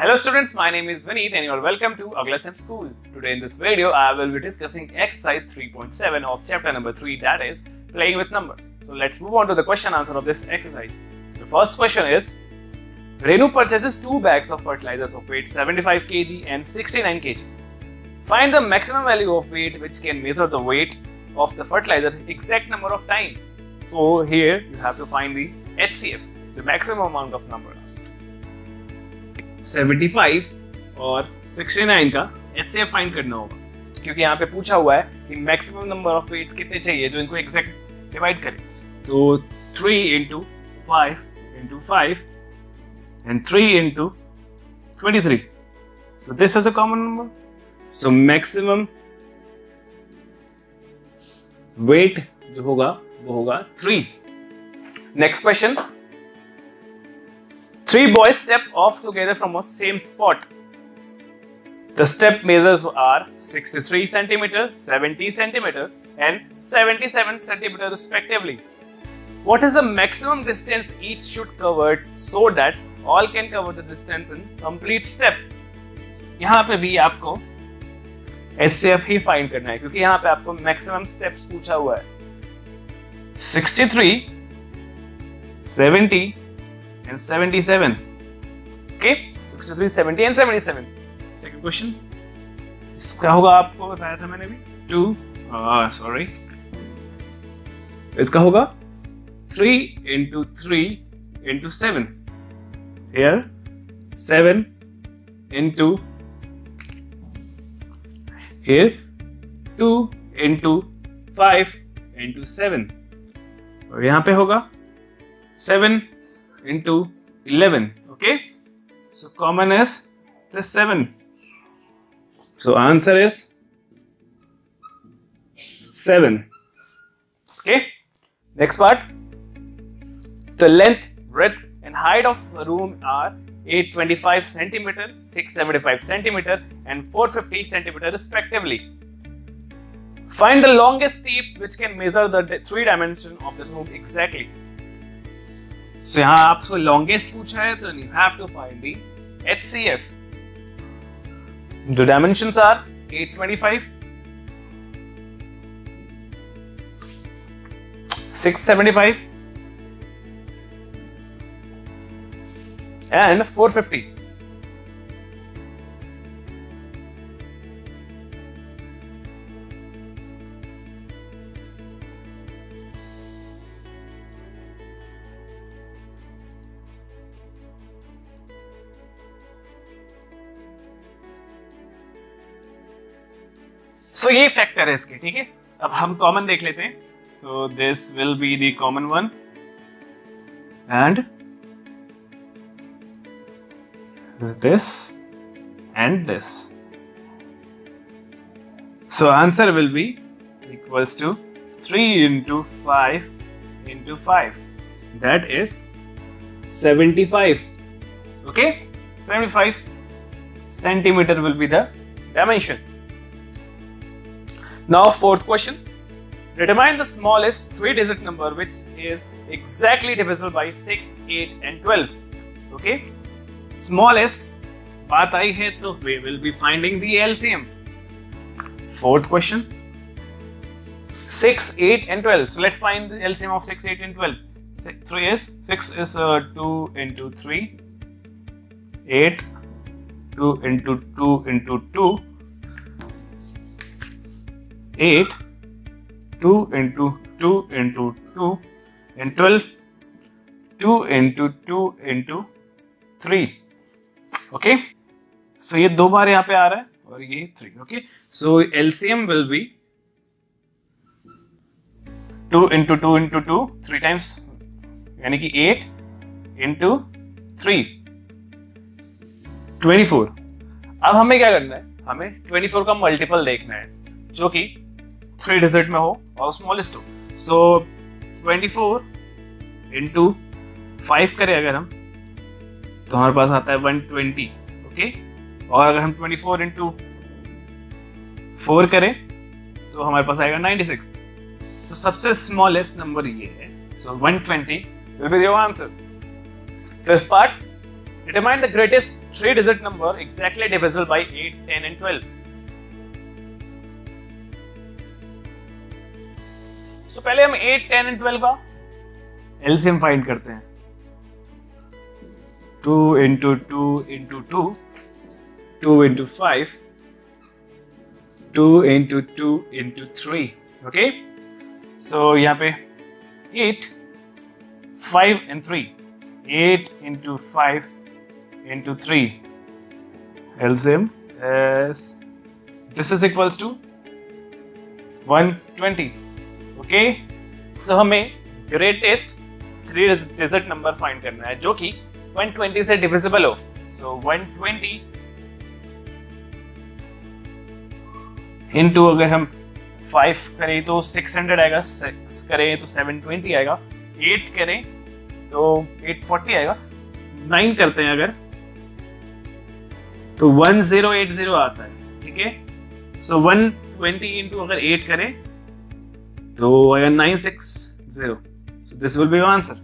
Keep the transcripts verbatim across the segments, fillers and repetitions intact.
Hello students, my name is Vineet and you are welcome to AglaSem School. Today in this video, I will be discussing exercise three point seven of chapter number three, that is playing with numbers. So let's move on to the question answer of this exercise. The first question is, Renu purchases two bags of fertilizers of weight seventy-five kilograms and sixty-nine kilograms. Find the maximum value of weight which can measure the weight of the fertilizer exact number of time. So here you have to find the H C F, the maximum amount of numbers. seventy-five और sixty-nine का H C F find करना होगा, क्योंकि यहाँ पे पूछा हुआ है कि मैक्सिमम नंबर ऑफ वेट कितने चाहिए जो इनको एग्जैक्ट डिवाइड करे. तो three into five into five and three into twenty-three. So this is a common number. So maximum weight जो होगा वो होगा three. Next question. Three boys step off together from a same spot. The step measures are sixty-three centimeters, seventy centimeters, and seventy-seven centimeters respectively. What is the maximum distance each should cover so that all can cover the distance in complete step? यहाँ पे भी आपको H C F ही find करना है, क्योंकि यहाँ पे आपको maximum steps पूछा हुआ है. sixty-three, seventy and seventy-seven. Okay, sixty-three, seventy and seventy-seven. Second question. इसका होगा, आपको बताया था मैंने भी, two, ah sorry. इसका होगा three into three into seven. Here seven into here two into five into seven. और यहाँ पे होगा seven into eleven. Okay, so common is the seven. So answer is seven. Okay, next part. The length, breadth and height of a room are eight hundred twenty-five centimeters, six hundred seventy-five centimeters and four hundred fifty centimeters respectively. Find the longest tape which can measure the three dimensions of this room exactly. So यहाँ आपको longest पूछा है, तो you have to find the H C F. The dimensions are eight hundred twenty-five, six hundred seventy-five and four hundred fifty. So ये factor है इसके, ठीक है. अब हम कॉमन देख लेते हैं. So this will be the common one and this and this. So answer will be equals to three into five into five. That is seventy-five. Okay, seventy-five centimeter will be the dimension. Now fourth question. Determine the smallest three-digit number which is exactly divisible by six, eight and twelve. Okay. Smallest बात आई है तो we will be finding the L C M. Fourth question. six, eight and twelve. So let's find the L C M of six, eight and twelve. Six, three is six is uh, two into three. eight, two into two into two. eight, two into two into two and twelve, two into two into three. Okay, so ये दो बार यहाँ पे आ रहा है और ये three. Okay, so L C M will be two into two into two, three times, यानी कि eight into three, twenty-four. अब हमें क्या करना है, हमें twenty-four का मल्टीपल देखना है जो कि थ्री डिजिट में हो और स्मॉलेस्ट हो. सो twenty-four into five करें अगर हम, तो हमारे पास आता है one twenty. ओके, और अगर हम twenty-four into four करें तो हमारे पास आएगा ninety-six. सो सबसे स्मॉलेस्ट नंबर ये है. सो one twenty will be your answer. Fifth part. Determine the greatest three-digit number exactly divisible by eight, ten and twelve. So पहले हम eight, ten and twelve का एलसीएम फाइंड करते हैं. two into two into two, two into five, two into two into three. Okay? So यहाँ पे eight, five and three. eight into five into three. L C M is this is equals to one twenty. Okay, so हमें greatest three digit number find करना है जो कि one twenty से divisible हो. So one twenty into अगर हम five करें तो six hundred आएगा, six करें तो seven twenty आएगा, eight करें तो eight forty आएगा, nine करते हैं अगर तो one zero eight zero आता है. ठीक है, सो one twenty into अगर eight करें तो आएगा nine sixty. So this will be your answer.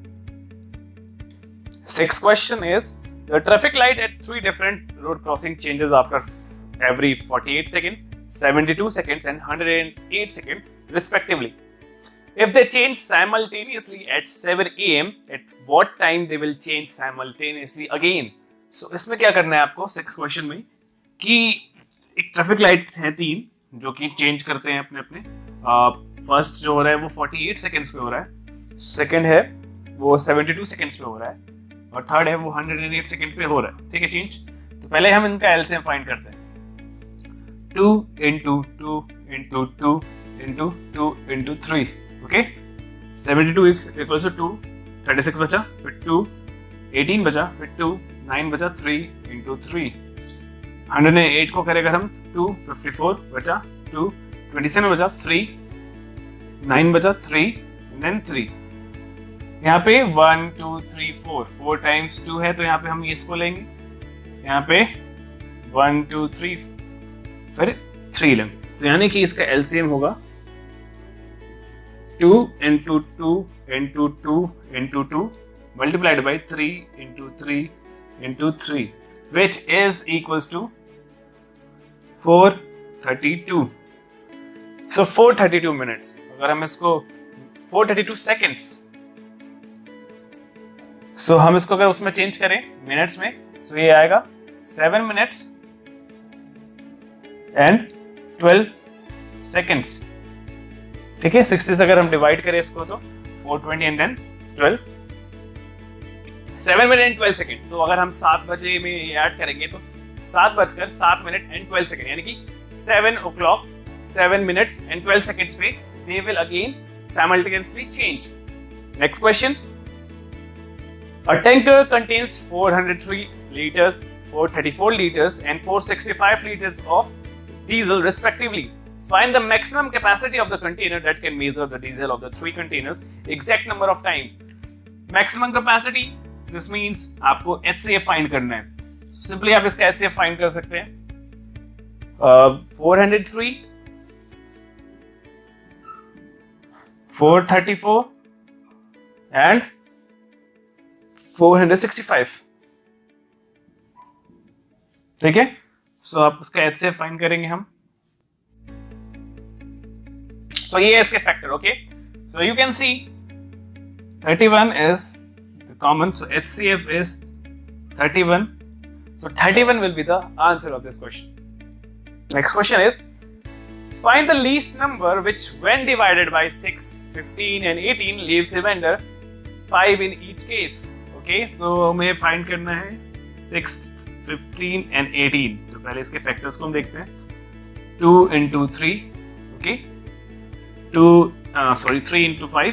Sixth question is the traffic light at three different road crossing changes after every forty-eight seconds, seventy-two seconds and one hundred eight seconds respectively. If they change simultaneously at seven A M, at what time they will change simultaneously again? So इसमें क्या करना है आपको six question में कि एक traffic light है तीन जो कि चेंज करते हैं अपने अपने. फर्स्ट जो हो रहा है वो forty-eight सेकंड्स पे हो रहा है, सेकंड है वो seventy-two सेकंड्स पे हो रहा है और थर्ड है वो one hundred eight सेकंड पे हो रहा है. ठीक है चेंज. तो पहले हम इनका एलसीएम फाइंड करते हैं. two into two into two into two into three. Okay, seventy-two equals to two, thirty-six बचा, फिर two, eighteen बचा, फिर two, nine बचा, three into three. one hundred eight को करें अगर हम two, fifty-four बचा, two, twenty-seven बचा, three, nine बचा, three, and then three. यहाँ पे one, two, three, four, four times two है तो यहाँ पे हम इसको लेंगे. यहाँ पे one, two, three, फिर three लेंगे. तो यानी कि इसका एलसीएम होगा two into two into two into two multiplied by three into three into three, which is equals to four thirty-two. So four thirty-two minutes. अगर हम इसको four thirty-two seconds, so हम इसको अगर उसमें चेंज करें मिनट्स में, so ये आएगा seven minutes and twelve seconds. ठीक है, sixty से अगर हम डिवाइड करें इसको तो four twenty and then twelve, seven minute and twelve second. So अगर हम सात बजे में ऐड करेंगे तो सात बजकर सात मिनट एंड twelve सेकेंड, यानी कि seven o'clock, seven minutes and twelve seconds पे they will again simultaneously change. Next question. A tanker contains four hundred three liters, four thirty-four liters and four sixty-five liters of diesel respectively. Find the maximum capacity of the container that can measure the diesel of the three containers exact number of times. Maximum capacity, this means आपको H C F find करना है. So simply आप इसका H C F find कर सकते हैं. uh, four hundred three, four thirty-four and four sixty-five. ठीक है, so आप इसका H C F find करेंगे हम. So ये है इसके factor. Okay, so you can see thirty-one is the common, so H C F is thirty-one. So thirty-one will be the answer of this question. Next question is find the least number which when divided by six, fifteen and eighteen leaves remainder five in each case. Okay, so हमें find करना है six, fifteen and eighteen. तो पहले इसके factors को हम देखते हैं. two into three, okay, two, uh, sorry, three into five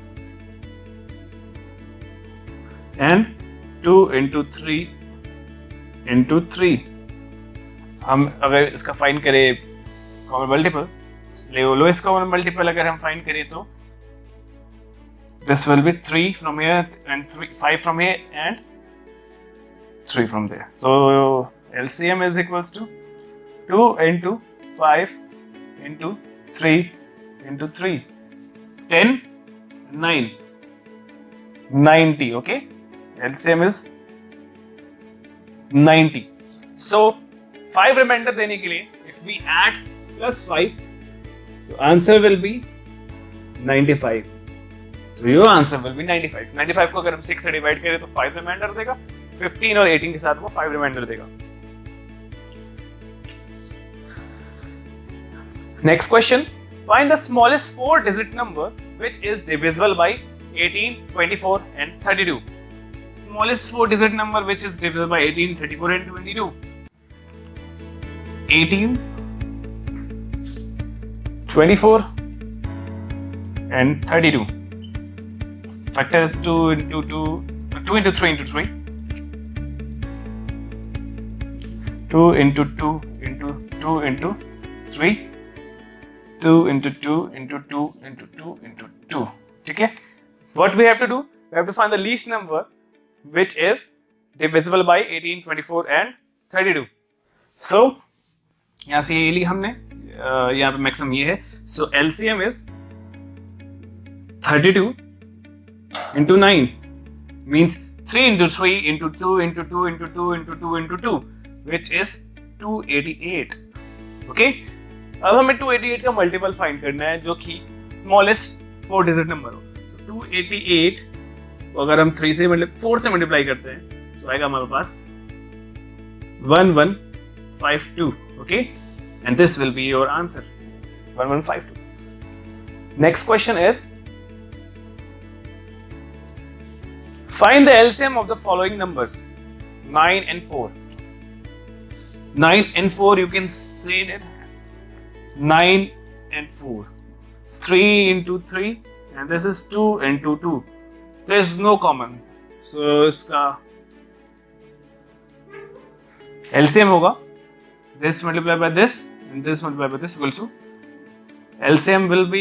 and two into three into three. हम अगर इसका फाइंड करें common multiple, lowest common multiple अगर हम फाइंड करें तो this will be three from here and three, five from here and three from there. So L C M is equals to two into five into three into three, ten, nine, ninety. Okay, L C M is ninety. So five remainder देने के लिए if we add plus five, so answer will be ninety-five. So your answer will be ninety-five. ninety-five को अगर हम six से divide करें तो five remainder देगा, fifteen और eighteen के साथ वो five remainder देगा. Next question. Find the smallest four digit number which is divisible by eighteen, twenty-four and thirty-two. Smallest four digit number which is divisible by eighteen, thirty-four and twenty-two. eighteen, twenty-four and thirty-two. Factor is two into two, two into three into three. two into two into two into three. two into two into two into two into two. Okay? What we have to do? We have to find the least number which is divisible by eighteen, twenty-four and thirty-two. So यहाँ से ये ली हमने, यहाँ पे maximum ये है. So L C M is thirty-two into nine means three into three into two into two into two into two into two which is two eighty-eight. Okay? अब हमें two eighty-eight का मल्टीपल फाइंड करना है जो कि smallest four digit number हो. तो two eighty-eight को अगर हम थ्री से मतलब फोर से मल्टीप्लाई करते हैं तो आएगा हमारे पास one one five two. Okay, and this will be your answer, one one five two. Next question is find the L C M of the following numbers nine and four. nine and four, you can say that nine and four. three into three, and this is two into two. There is no common. So इसका L C M होगा this multiplied by this and this multiplied by this equals to L C M will be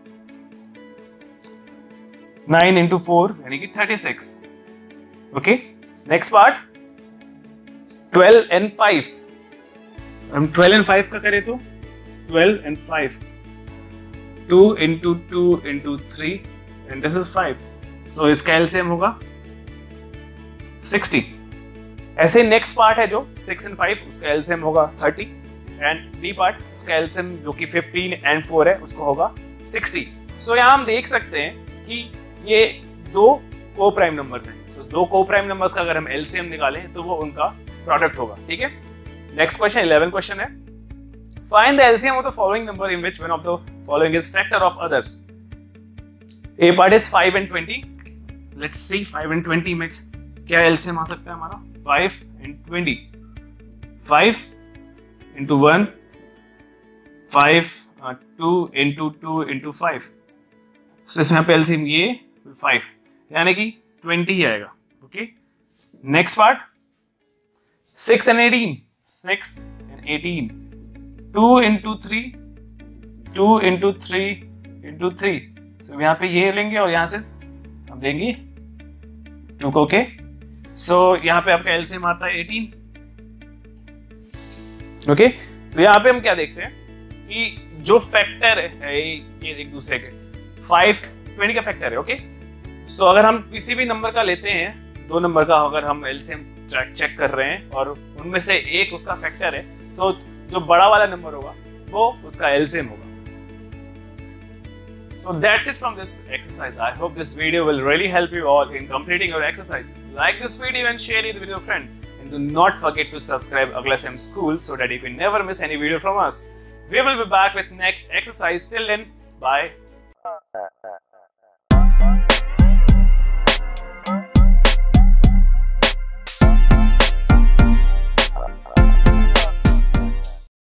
nine into four यानी कि thirty-six. Okay. Next part twelve and five. हम twelve and five का करें तो twelve and five. two into two into three and this is five. So इसका L C M होगा sixty. ऐसे next part है जो six and five, उसका L C M होगा thirty एंड D पार्ट उसका L C M जो कि fifteen and four है उसको होगा sixty. सो so, यहाँ हम देख सकते हैं कि ये दो को प्राइम नंबर्स हैं. सो so, दो को प्राइम नंबर्स का अगर हम L C M निकालें तो वो उनका प्रोडक्ट होगा. ठीक है. नेक्स्ट क्वेश्चन eleven क्वेश्चन है. Find the L C M of the following number in which one of the following is factor of others. A part is five and twenty. Let's see five and twenty में क्या L C M आ सकता है हमारा. five and twenty. five into one. five uh, two into two into five. So इसमें यहाँ पे L C M ये five यानी कि twenty ही आएगा. Okay. Next part six and eighteen. six and eighteen. two into three. two into three into three. So यहाँ पे ये लेंगे और यहाँ से हम देंगे two को. Okay. सो so, यहाँ पे आपका L C M आता है eighteen. Okay okay? तो यहाँ पे हम क्या देखते हैं कि जो फैक्टर है ये एक दूसरे के five twenty का फैक्टर है. Okay okay? सो so, अगर हम किसी भी नंबर का लेते हैं, दो नंबर का अगर हम L C M check check कर रहे हैं और उनमें से एक उसका फैक्टर है तो जो बड़ा वाला नंबर होगा वो उसका L C M होगा. So that's it from this exercise. I hope this video will really help you all in completing your exercise. Like this video and share it with your friend. And do not forget to subscribe AglaSem School so that you can never miss any video from us. We will be back with next exercise. Till then, bye.